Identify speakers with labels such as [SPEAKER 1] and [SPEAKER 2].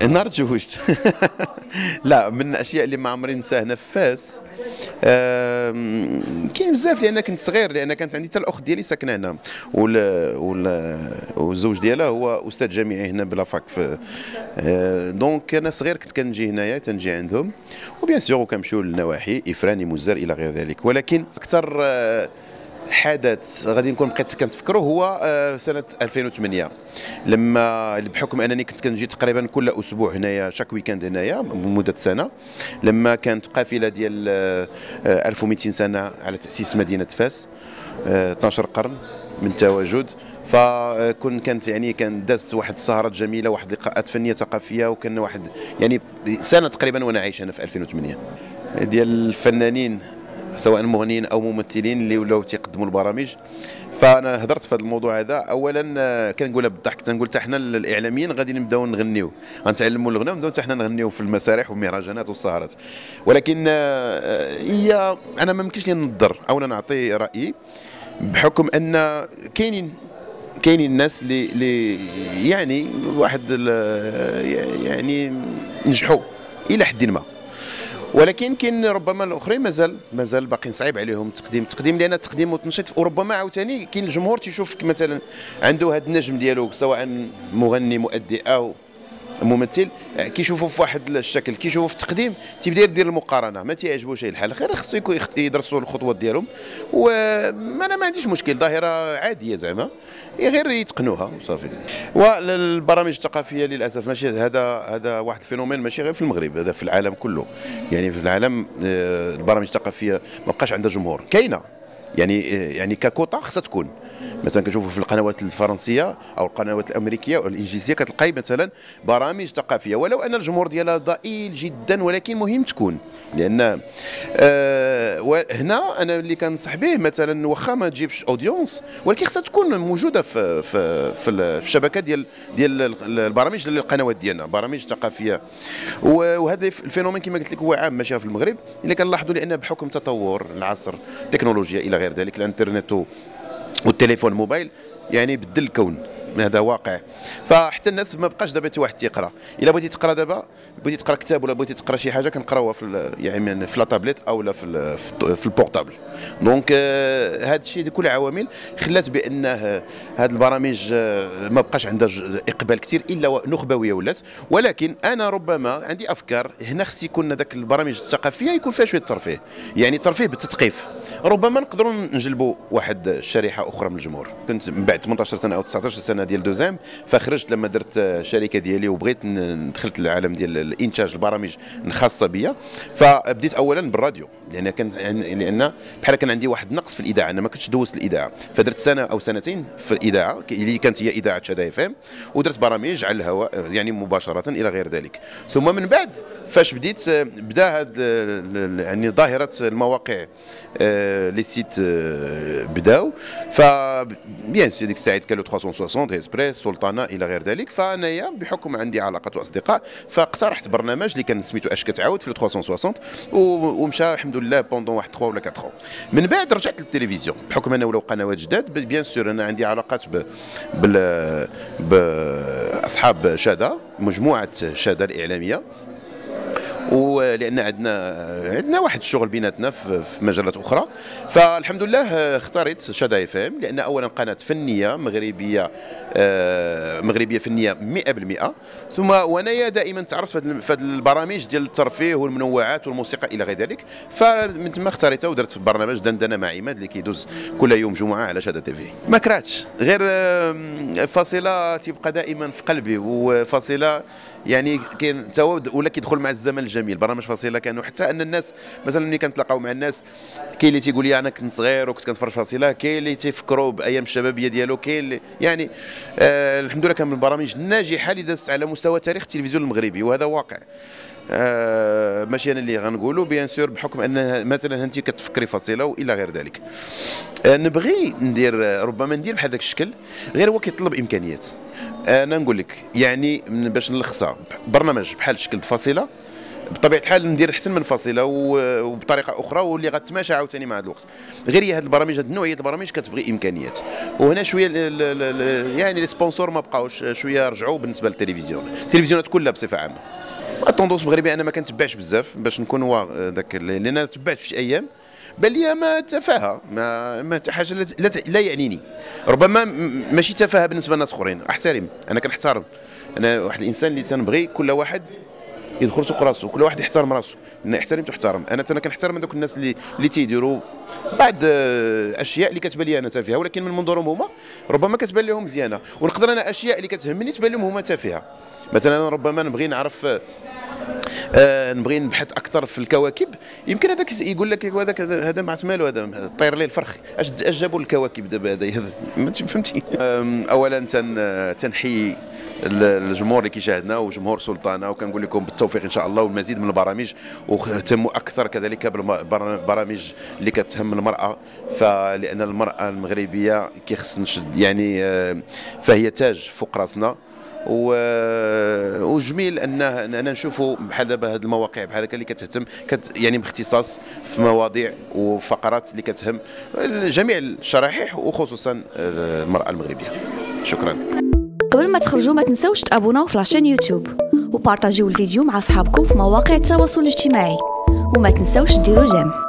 [SPEAKER 1] نهار تزوجت. لا، من الاشياء اللي ما عمري ننساه هنا في فاس. كاين بزاف، لان كنت صغير، لان كانت عندي حتى الاخت ديالي ساكنه هنا، والزوج ديالها هو استاذ جامعي هنا بلافاك في. دونك انا صغير كنت كنجي هنايا، تنجي عندهم، وبيان سور وكنمشيو للنواحي افراني مزار الى غير ذلك. ولكن اكثر حدث غادي نكون بقيت كنتفكرو هو سنه 2008، لما بحكم انني كنت كنجي تقريبا كل اسبوع هنايا، شاك ويكاند هنايا لمده سنه، لما كانت قافله ديال 1200 سنه على تاسيس مدينه فاس، 12 قرن من التواجد. كانت يعني كان دازت واحد السهرات جميله، واحد لقاءات فنيه ثقافيه، وكان واحد يعني سنه تقريبا وانا عايش انا في 2008 ديال الفنانين سواء مغنيين او ممثلين اللي ولاو تيقدموا البرامج. فانا هضرت في هذا الموضوع هذا. اولا كنقولها بالضحك، تنقول حتى حنا الاعلاميين غادي نبداو نغنيو، غنتعلموا الغناء ونبداو حتى حنا نغنيو في المسارح والمهرجانات والسهرات. ولكن هي انا ما يمكنش لي نضر او نعطي رايي، بحكم ان كاينين الناس اللي يعني واحد يعني نجحوا الى حد ما، ولكن كاين ربما الاخرين مازال باقيين صعيب عليهم التقديم، لان التقديم والتنشيط، وربما عاوتاني كاين الجمهور تيشوفك مثلا عنده هذا النجم ديالو، سواء مغني مؤدي او ممثل، كيشوفوا في واحد الشكل، كيشوفوا في التقديم تيبدا يدير المقارنه، ما تيعجبوش الحال. خير خصو يدرسوا الخطوات ديالهم، وانا ما عنديش مشكل، ظاهره عاديه زعما، غير يتقنوها وصافي. والبرامج الثقافيه للاسف ماشي هذا واحد الفينومين، ماشي غير في المغرب، هذا في العالم كله. يعني في العالم البرامج الثقافيه ما بقاش عندها جمهور، كاينه يعني ككوطه خصها تكون. مثلا كنشوفوا في القنوات الفرنسيه او القنوات الامريكيه او الانجليزيه كتلقاي مثلا برامج ثقافيه، ولو ان الجمهور ديالها ضئيل جدا، ولكن مهم تكون. لان هنا انا اللي كنصح به مثلا، واخا ما تجيبش اودينس، ولكن خصها تكون موجوده في الشبكه ديال البرامج القنوات ديالنا، برامج ثقافيه. وهذا الفينومين كما قلت لك هو عام ماشي في المغرب، اللي كنلاحظوا لان بحكم تطور العصر، التكنولوجيا الى غير ذلك، الانترنت والتليفون الموبايل يعني بدل الكون، هذا واقع. فحتى الناس ما بقاش دابا حتى واحد تيقرا. الا بغيتي تقرا دابا، بغيتي تقرا كتاب ولا بغيتي تقرا شي حاجه، كنقراوها يعني في لا تابليت او لا في البورتابل. دونك هذا الشيء كل عوامل خلات بان هذه البرامج ما بقاش عندها اقبال كثير، الا نخبويه ولات. ولكن انا ربما عندي افكار هنا، خص يكون هذاك البرامج الثقافيه يكون فيها شويه ترفيه، يعني ترفيه بالتثقيف. ربما نقدروا نجلبوا واحد الشريحه اخرى من الجمهور. كنت من بعد 18 سنه او 19 سنه ديال دوزام، فخرجت لما درت الشركه ديالي وبغيت دخلت العالم ديال الانتاج البرامج الخاصه بيا. فبديت اولا بالراديو، لان بحال كان عندي واحد النقص في الاذاعه، انا ما كنتش دوزت الاذاعه، فدرت سنه او سنتين في الاذاعه اللي كانت هي اذاعه شدا اف ام، ودرت برامج على الهواء يعني مباشره الى غير ذلك. ثم من بعد فاش بدا هاد يعني ظاهره المواقع، لي سيت بداو. ف بيان سي ديك الساعه كانوا 360 اسبريس سلطانه الى غير ذلك. فانايا بحكم عندي علاقات واصدقاء، فاقترحت برنامج اللي كان سميتو اش كتعاود في 360، ومشى الحمد لله بوندون واحد 3 ولا 4. من بعد رجعت للتلفزيون، بحكم انه ولاو قنوات جداد. بيان سور انا عندي علاقات باصحاب شاده، مجموعه شاده الاعلاميه، ولان عندنا واحد الشغل بيناتنا في مجالات اخرى. فالحمد لله اختاريت شدا اف ام، لان اولا قناه فنيه مغربيه، فنيه 100%. ثم وانايا دائما تعرفت في هذه البرامج ديال الترفيه والمنوعات والموسيقى الى غير ذلك. فمن ثم اختاريتها ودرت برنامج دندنه مع عماد اللي كيدوز كل يوم جمعه على شدا تيفي. ما كرهتش، غير فاصله تبقى دائما في قلبي، وفاصله يعني كاين ولا كيدخل مع الزمن الجميل. برامج فاصله كانوا حتى ان الناس مثلا ملي كنتلاقاو مع الناس، كاين اللي تيقول لي انا كنت صغير وكنت كنتفرج فاصله، كاين اللي تيفكروا بايام الشبابيه ديالو، كاين اللي يعني الحمد لله كان من البرامج الناجحه اللي دازت على مستوى تاريخ التلفزيون المغربي، وهذا واقع. ماشي انا اللي غنقولوا، بيان سور بحكم ان مثلا انت كتفكري فاصله والى غير ذلك. نبغي ربما ندير بحال ذاك الشكل، غير هو كيطلب امكانيات. انا نقول لك يعني باش نلخصها، برنامج بحال شكل فاصله بطبيعه الحال ندير احسن من فاصله وبطريقه اخرى واللي غتماشى عاوتاني مع هذا الوقت. غير هي هذه البرامج، هذه النوعيه البرامج كتبغي امكانيات، وهنا شويه يعني لي سبونسور ما بقاوش شويه رجعوا بالنسبه للتلفزيون، التلفزيونات كلها بصفه عامه. التوندونس المغربي انا ما كنتبعش بزاف باش نكون ذاك، لان انا تبعت في شي ايام بان لي ما تفاهه، ما حاجه لا يعنيني، ربما ماشي تفاهه بالنسبه لناس اخرين، احترم، انا كنحترم، انا واحد الانسان اللي تنبغي كل واحد يدخل سوق راسو، كل واحد يحترم راسو، احترم تحترم. انا كنحترم هذوك الناس اللي تيديروا بعض اشياء اللي كتبان لي انا تافهه، ولكن من منظورهم هما ربما كتبان لهم مزيانه، ونقدر انا اشياء اللي كتهمني تبان لهم هما تافهه. مثلا ربما نبغي نعرف، نبغي نبحث اكثر في الكواكب، يمكن هذاك يقول لك هذا ما عرفت مالو، هذا طير ليه الفرخ، اش جابوا الكواكب دابا هذا فهمتي. اولا تنحي الجمهور اللي كيشاهدنا وجمهور سلطانه، وكنقول لكم بالتوفيق ان شاء الله والمزيد من البرامج، واهتموا اكثر كذلك بالبرامج اللي كتهم المراه، فلان المراه المغربيه كيخص نشد يعني فهي تاج فوق راسنا، وجميل اننا نشوفوا بحال دابا هذه المواقع بحال هكا اللي كتهتم يعني باختصاص في مواضيع وفقرات اللي كتهم جميع الشرائح وخصوصا المراه المغربيه. شكرا.
[SPEAKER 2] قبل ما تخرجوا ما تنسوش تابوناو في لاشين يوتيوب وبارطاجيو الفيديو مع اصحابكم في مواقع التواصل الاجتماعي، وما تنسوش ديروا جيم.